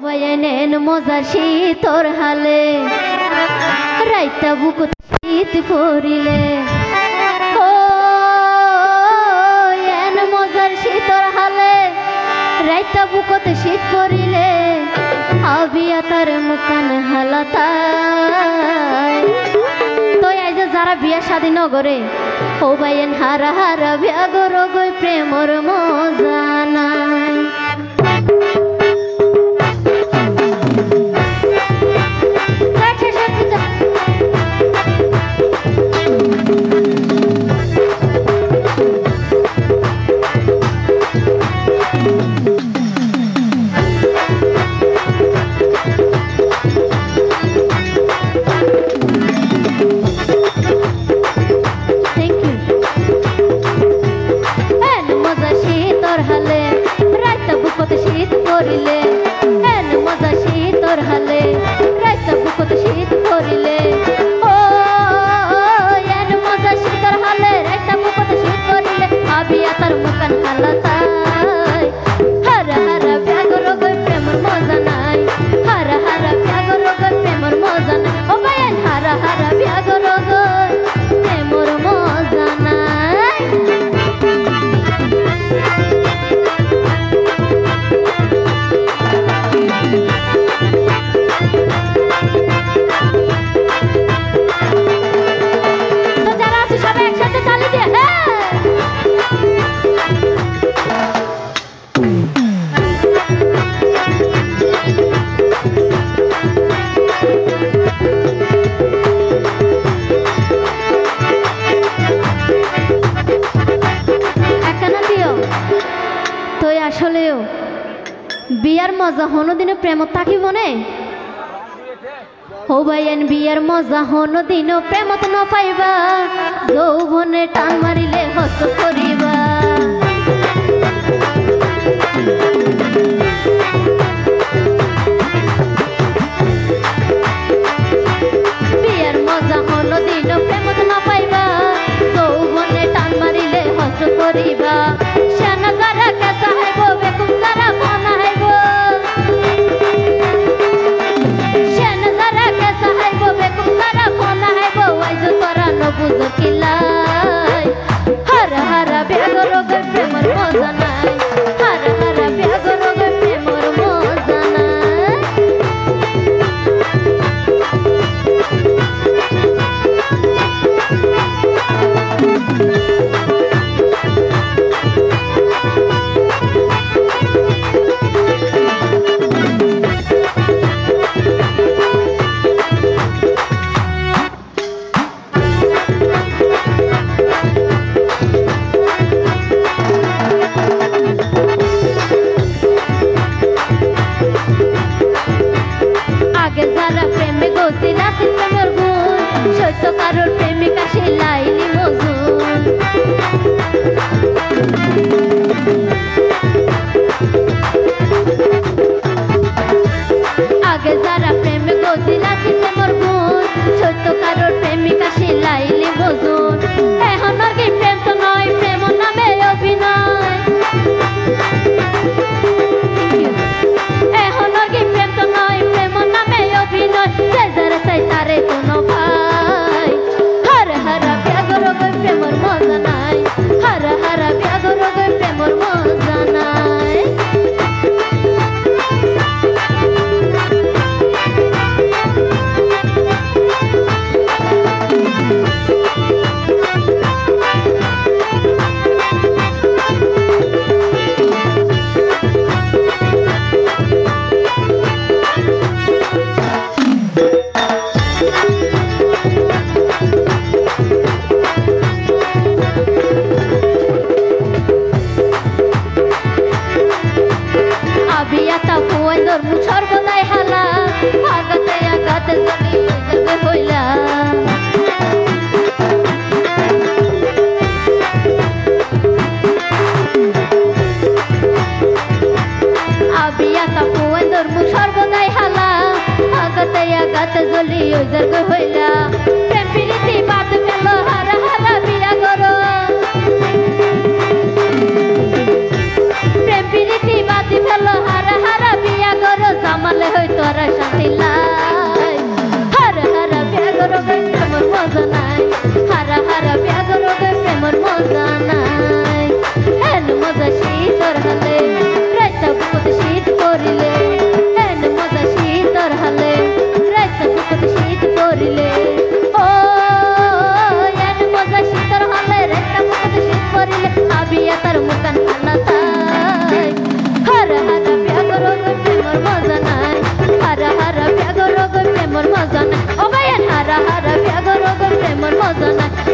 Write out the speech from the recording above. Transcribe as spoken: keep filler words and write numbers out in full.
বয়ানেন মজার শীতর হালে রাইতা বুকুত শীত পড়িলে ও এন মজার শীতর হালে রাইতা বুকুত শীত পড়িলে আবিয়া তার মুকান হালাতায় তো এই যে যারা বিয়া শাদী নগরে ও বাইন হারা হারা বিয়া গরো গই প্রেমর মজা নাই শীত পড়িলে এন মজা শীতর হালে রাইতা বুকুত শীত পড়িলে ও এন মজা শীতর হালে রাইতা বুকুত শীত পড়িলে আবিয়া তার মুকান হালাতাই হারা হারা ব্যাগর গই প্রেমর মজা নাই হারা হারা ব্যাগর গই প্রেমর মজা নাই ও বাইন হারা হারা ব্যাগর গই প্রেমর মজা নাই আসলেও বিয়ার মজা হনো দিনে প্রেম থাকিব নে ও ভাইয়েন বিয়ার মজা হনো দিন প্রেমত ন পাইবা যৌবনে টান মারিলে হস করিবা বিয়ার মজা হনো দিন প্রেমত ন পাইবা যৌবনে টান মারিলে হস করিবা শানা যারা কেসা হাইব বেকুম যারা মনা হাইব শানা যারা কেসা হাইব বেকুম যারা মনা হাইব ওয়াইজ তোরা ন বুঝ কিলাই হারা হারা বেগর গই প্রেমর মজা নাই হারা হারা বেগর গই প্রেমর মজা নাই আগে যারা প্রেমে গতি নাচি প্রেমের গুণ সৈত কারোর প্রেমিকা সে লাইলি মজুন আগে যারা প্রেমে গতি নাচি প্রেমের গুণ সৈত কারোর প্রেমিকা সে লাইলি মজুন এখন আর কি প্রেম তো নয় প্রেম নামে অভিনয় এখন আর কি প্রেম তো নয় প্রেম নামে অভিনয় যে যারা চাই তারে কোনো ভাই হারা হারা ব্যাগর গই প্রেমর মজা নাই হারা হারা ব্যাগর গই প্রেমর মজা নাই আবিয়া তা ফুয়াইন্দর মুছর বদাই হালা আগাতে আগাতে জনি জগে হইলা আবিয়া তা ফুয়াইন্দর মুছর বদাই হালা আগাতে আগাতে জলি জগে হইলা প্রেম প্রীতি বাদ ফেলো হারা হারা বিয়া করো প্রেম প্রীতি বাদ ফেলো হারা হারা বিয়া করো জামা হলে হয়তো আর শান্তি লাই হারা হারা ব্যাগর প্রেমর মজা নাই হারা হারা ব্যাগর প্রেমর মজা নাই এন মজা শীতর হলে রাইতা বুকুত শীত করিলে এন মজা শীতর হলে রাইতা বুকুত শীত করিলে ও এন মজা শীতর হলে রাইতা বুকুত শীত করিলে আবিয়া তার মুকান খানা তাই হারা হারা ব্যাগর প্রেমর মজা নাই হারা হারা ব্যাগর প্রেমর মজা নাই ও ভাই হারা হারা ব্যাগর প্রেমর মজা নাই